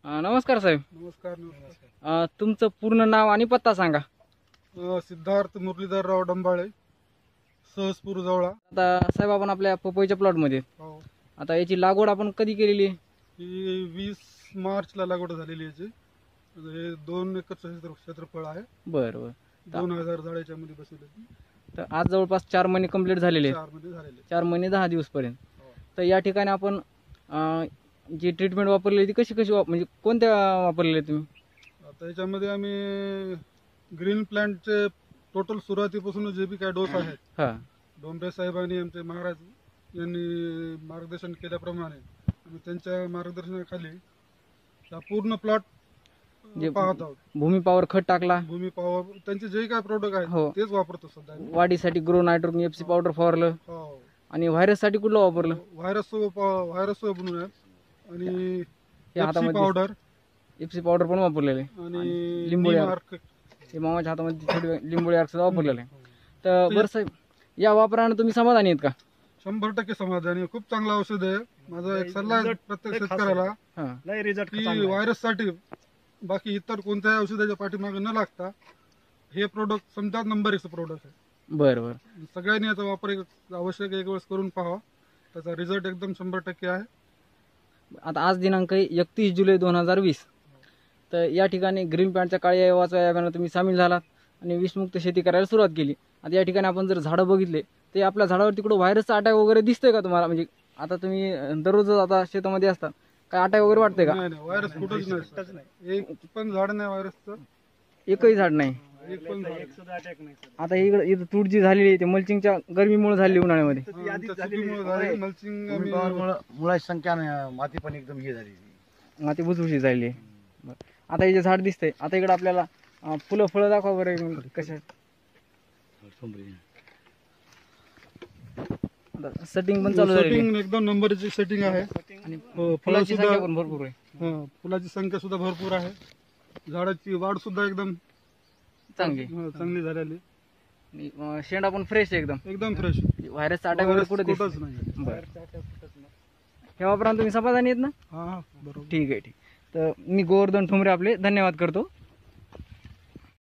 नमस्कार साहेब. नमस्कार. नमस्कार. तुमचं पूर्ण नाव आणि पत्ता सांगा. सिद्धार्थ मुरलीधरराव डंबाळे, सहजपूर जवळा. आता साहेब आपण आपल्या पपईच्या प्लॉटमध्ये हो. आता याची लागवड आपण कधी केलेली आहे? ही 20 मार्चला लागवड झालेली याची. हे 2 एकर क्षेत्रफळ आहे. बरं बरं. 2000 झाडाच्या मध्ये बसवले. तर आज जवळपास 4 महिने कंप्लीट झालेले आहेत. 4 मध्ये झालेले. 4 महिने 10 दिवस पर्यंत. हो. तर या ठिकाणी आपण जी ट्रीटमेंट वापरली ती कशी म्हणजे कोणत्या वापरलेल्या तुम्ही? आता याच्यामध्ये आम्ही ग्रीन प्लांटचे टोटल सुरुवातीपासून जे बी काय डोस आहेत, हां, डोंबरे साहेबांनी आमचे महाराज यांनी मार्गदर्शन केल्याप्रमाणे आम्ही त्यांच्या मार्गदर्शनाखाली हा पूर्ण प्लॉट जे पाहत आहोत. भूमी पॉवर खत टाकला, भूमी पॉवर त्यांचे जे काय प्रोडक्ट आहेत हो. तेच वापरतो सध्या. वाढीसाठी ग्रो नायट्रोजन एफसी पावडर फवारलं हो. आणि व्हायरससाठी कुठलं वापरलं? व्हायरस बनवून आहे आणि हे हातामध्ये पावडर एफसी पावडर पण वापरलेलं आहे आणि लिंबोळी नीम अर्क. हे मामाच्या हातामध्ये थोडी लिंबोळी अर्क सुद्धा वापरलेलं आहे. तर बरं साहेब, या वापरानं तुम्ही समाधानी आहेत का? 100% समाधानी. खूप चांगलं औषध आहे. माझा एक सल्ला आहे प्रत्येक शेतकऱ्याला हां, की व्हायरस साठी बाकी इतर कोणत्याही औषधाच्या पाठीमागे न लागता हे प्रोडक्ट समजा नंबर 1 प्रोडक्ट आहे. बरं बरं. सगळ्यांनी याचा वापर आवश्यक एक वेळेस करून पाहावा. त्याचा रिझल्ट एकदम 100% आहे. आता आज दिनांक 31 जुलै 2020. तर या ठिकाणी ग्रीन प्लांटच्या काळ्या वाचा अभियानात तुम्ही सामील झालात आणि विषमुक्त शेती करायला सुरुवात केली. आता या ठिकाणी आपण जर झाडं बघितले ते आपल्या झाडावर तिकडं व्हायरसचा अटॅक वगैरे दिसतोय का तुम्हाला? म्हणजे आता तुम्ही दररोज आता शेतामध्ये असता, काय अटॅक वगैरे वाटतंय का? नाही नाही, व्हायरस कुठंच नाही. एक पण झाड नाही व्हायरसचं. एकही झाड नाही. एक पण झाड. आता इथं तूट जी झालेली आहे ते मल्चिंगच्या गरमीमुळे झाली उन्हाळ्यामध्ये. मल्चिंग मुळाची संख्या नाही, माती पण एकदम हे झाली. माती भुसभुशीत झालेली आहे. बरं. आता हे जे झाड दिसतंय, आता इकडे आपल्याला फुलं फळं दाखवा बरं कशा. सेटिंग पण चालू झाली सेटिंग एकदम नंबरची सेटिंग आहे आणि हो, फुलाची सुद्धा- संख्या पण भरपूर आहे. फुलाची संख्या सुद्धा भरपूर आहे. झाडाची वाढ सुद्धा एकदम चांगली चांगली झालेली. आणि शेंडा पण फ्रेश आहे एकदम. एकदम फ्रेश. व्हायरसचा अटॅक वगैरे कुठे दिसत कुठंच नाही. बरं. हे वापरान तुम्ही समाधानी आहेत ना? हा बरोबर. ठीक आहे. तर मी गोवर्धन ठुमरे आपले धन्यवाद करतो.